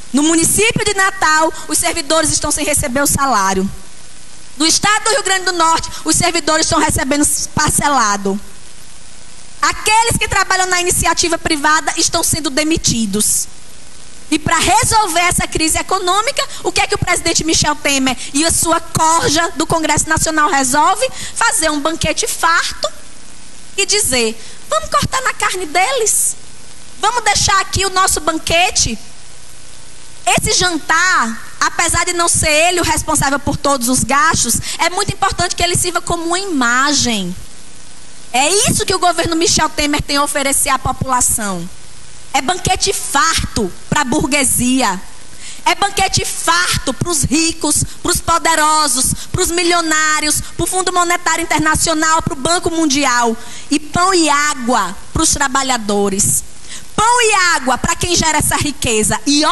No município de Natal, os servidores estão sem receber o salário. No estado do Rio Grande do Norte, os servidores estão recebendo parcelado. Aqueles que trabalham na iniciativa privada estão sendo demitidos. E para resolver essa crise econômica, o que é que o presidente Michel Temer e a sua corja do Congresso Nacional resolve? Fazer um banquete farto e dizer: vamos cortar na carne deles. Vamos deixar aqui o nosso banquete. Esse jantar, apesar de não ser ele o responsável por todos os gastos, é muito importante que ele sirva como uma imagem. É isso que o governo Michel Temer tem a oferecer à população. É banquete farto para a burguesia. É banquete farto para os ricos, para os poderosos, para os milionários, para o Fundo Monetário Internacional, para o Banco Mundial. E pão e água para os trabalhadores. Pão e água para quem gera essa riqueza. E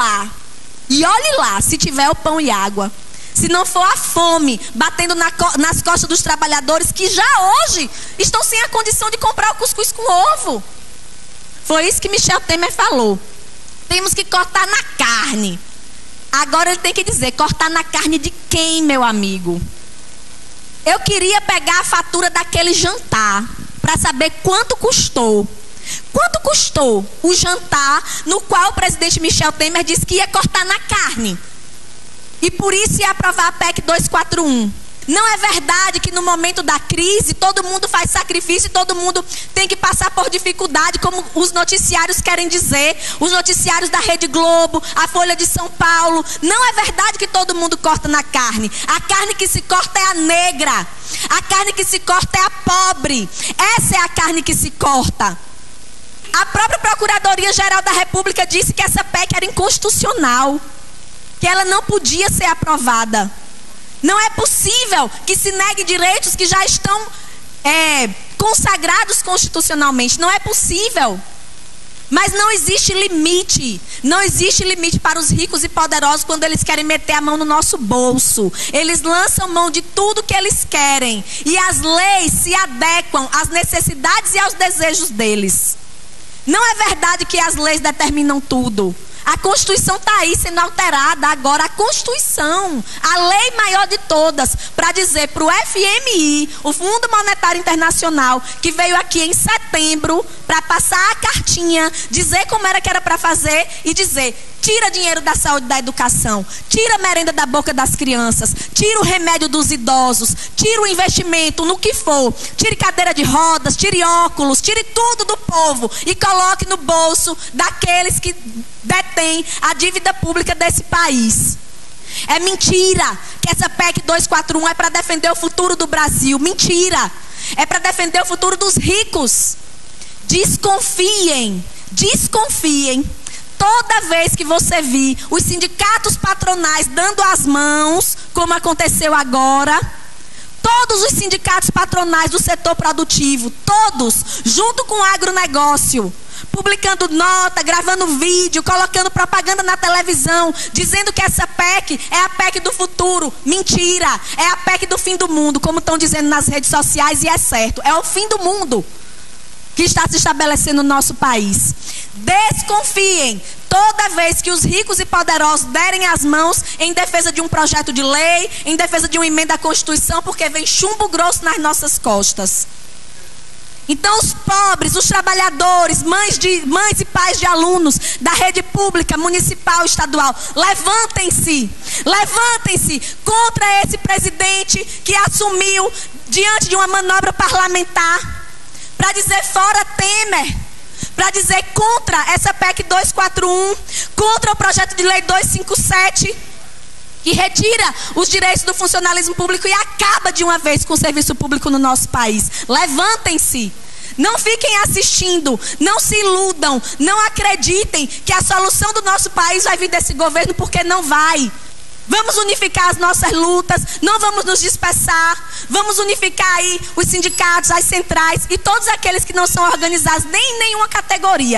olhe lá se tiver o pão e água. Se não for a fome batendo nas costas dos trabalhadores que já hoje estão sem a condição de comprar o cuscuz com ovo. Foi isso que Michel Temer falou. Temos que cortar na carne. Agora ele tem que dizer: cortar na carne de quem, meu amigo? Eu queria pegar a fatura daquele jantar para saber quanto custou. Quanto custou o jantar no qual o presidente Michel Temer disse que ia cortar na carne? E por isso ia aprovar a PEC 241. Não é verdade que no momento da crise todo mundo faz sacrifício e todo mundo tem que passar por dificuldade, como os noticiários querem dizer, os noticiários da Rede Globo, a Folha de São Paulo. Não é verdade que todo mundo corta na carne. A carne que se corta é a negra. A carne que se corta é a pobre. Essa é a carne que se corta. A própria Procuradoria-Geral da República disse que essa PEC era inconstitucional, que ela não podia ser aprovada. Não é possível que se negue direitos que já estão consagrados constitucionalmente. Não é possível. Mas não existe limite. Não existe limite para os ricos e poderosos quando eles querem meter a mão no nosso bolso. Eles lançam mão de tudo que eles querem. E as leis se adequam às necessidades e aos desejos deles. Não é verdade que as leis determinam tudo. A Constituição está aí sendo alterada agora. A Constituição, a lei maior de todas, para dizer para o FMI, o Fundo Monetário Internacional, que veio aqui em setembro para passar a cartinha, dizer como era que era para fazer e dizer: tira dinheiro da saúde e da educação, tira a merenda da boca das crianças, tira o remédio dos idosos, tira o investimento no que for, tire cadeira de rodas, tire óculos, tire tudo do povo e coloque no bolso daqueles que detêm a dívida pública desse país. É mentira que essa PEC 241 é para defender o futuro do Brasil. Mentira. É para defender o futuro dos ricos. Desconfiem. Toda vez que você vir os sindicatos patronais dando as mãos, como aconteceu agora, todos os sindicatos patronais do setor produtivo, todos, junto com o agronegócio, publicando nota, gravando vídeo, colocando propaganda na televisão, dizendo que essa PEC é a PEC do futuro. Mentira, é a PEC do fim do mundo, como estão dizendo nas redes sociais, e é certo, é o fim do mundo que está se estabelecendo no nosso país. Desconfiem toda vez que os ricos e poderosos derem as mãos em defesa de um projeto de lei, em defesa de uma emenda à Constituição, porque vem chumbo grosso nas nossas costas. Então os pobres, os trabalhadores, mães e pais de alunos da rede pública, municipal, estadual, levantem-se contra esse presidente que assumiu diante de uma manobra parlamentar para dizer fora Temer, para dizer contra essa PEC 241, contra o projeto de lei 257, que retira os direitos do funcionalismo público e acaba de uma vez com o serviço público no nosso país. Levantem-se. Não fiquem assistindo, não se iludam, não acreditem que a solução do nosso país vai vir desse governo, porque não vai. Vamos unificar as nossas lutas, não vamos nos dispersar, vamos unificar aí os sindicatos, as centrais e todos aqueles que não são organizados nem em nenhuma categoria.